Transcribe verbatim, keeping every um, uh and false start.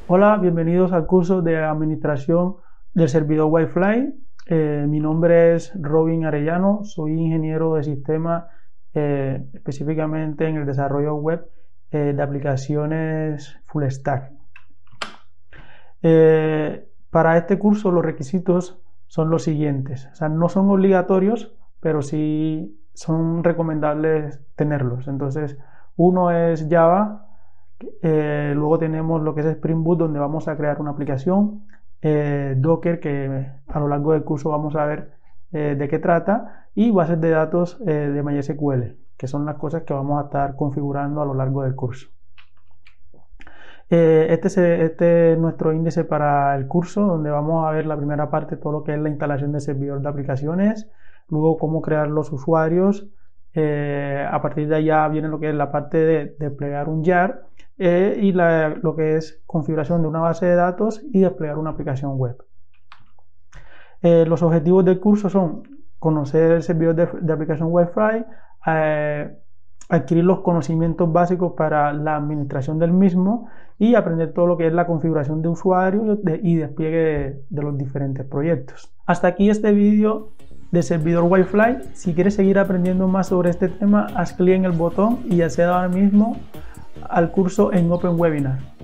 Hola, bienvenidos al curso de administración del servidor Wi-Fi. Eh, mi nombre es Robin Arellano, soy ingeniero de sistemas, eh, específicamente en el desarrollo web eh, de aplicaciones full stack. Eh, para este curso los requisitos son los siguientes, o sea, no son obligatorios, pero sí son recomendables tenerlos. Entonces, uno es Java. Eh, luego tenemos lo que es Spring Boot, donde vamos a crear una aplicación, eh, Docker, que a lo largo del curso vamos a ver eh, de qué trata, y bases de datos eh, de MySQL, que son las cosas que vamos a estar configurando a lo largo del curso. Eh, este, es, este es nuestro índice para el curso, donde vamos a ver la primera parte, todo lo que es la instalación de servidor de aplicaciones, luego cómo crear los usuarios. Eh, a partir de allá viene lo que es la parte de desplegar un jar eh, y la, lo que es configuración de una base de datos y desplegar una aplicación web. Eh, los objetivos del curso son conocer el servidor de, de aplicación Wi-Fi, eh, adquirir los conocimientos básicos para la administración del mismo y aprender todo lo que es la configuración de usuario y despliegue de, de los diferentes proyectos. Hasta aquí este vídeo de servidor Wi-Fi. Si quieres seguir aprendiendo más sobre este tema, haz clic en el botón y acceda ahora mismo al curso en Open Webinar.